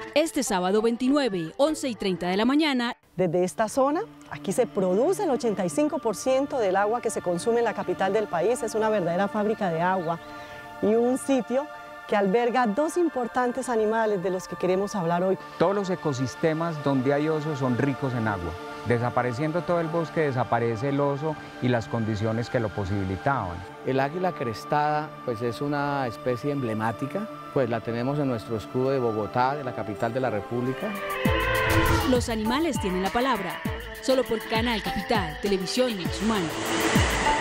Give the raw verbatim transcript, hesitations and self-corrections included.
Este sábado veintinueve, once y treinta de la mañana. Desde esta zona, aquí se produce el ochenta y cinco por ciento del agua que se consume en la capital del país. Es una verdadera fábrica de agua y un sitio que alberga dos importantes animales de los que queremos hablar hoy. Todos los ecosistemas donde hay osos son ricos en agua. Desapareciendo todo el bosque, desaparece el oso y las condiciones que lo posibilitaban. El águila crestada pues es una especie emblemática, pues la tenemos en nuestro escudo de Bogotá, de la capital de la República. Los animales tienen la palabra, solo por Canal Capital, Televisión Más Humana.